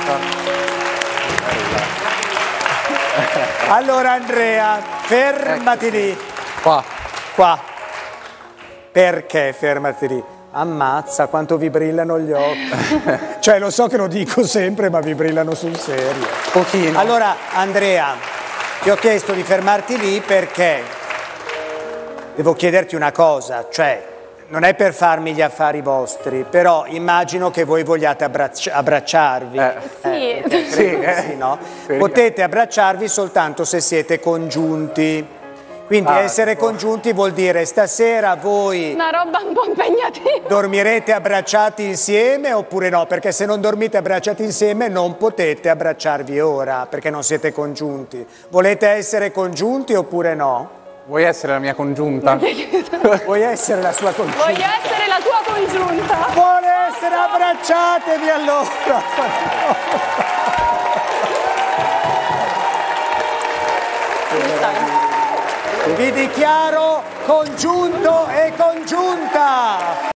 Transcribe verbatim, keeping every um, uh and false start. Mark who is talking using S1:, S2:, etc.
S1: Allora Andrea, fermati lì.
S2: Qua.
S1: Qua. Perché fermati lì? Ammazza quanto vi brillano gli occhi. Cioè lo so che lo dico sempre, ma vi brillano sul serio.
S2: Pochino.
S1: Allora Andrea, ti ho chiesto di fermarti lì perché devo chiederti una cosa, cioè non è per farmi gli affari vostri, però immagino che voi vogliate abbracci abbracciarvi.
S2: Eh.
S3: Sì.
S1: Eh, credo che sì, no? Potete abbracciarvi soltanto se siete congiunti. Quindi
S2: Ah,
S1: essere
S2: tipo...
S1: congiunti vuol dire stasera voi
S3: Una roba un po' impegnativa.
S1: dormirete abbracciati insieme oppure no? Perché se non dormite abbracciati insieme non potete abbracciarvi ora perché non siete congiunti. Volete essere congiunti oppure no?
S2: Vuoi essere la mia congiunta?
S1: Vuoi essere la sua congiunta?
S3: Voglio essere la tua congiunta.
S1: Vuole essere, abbracciatevi allora!
S3: Come stai?
S1: Vi dichiaro congiunto e congiunta!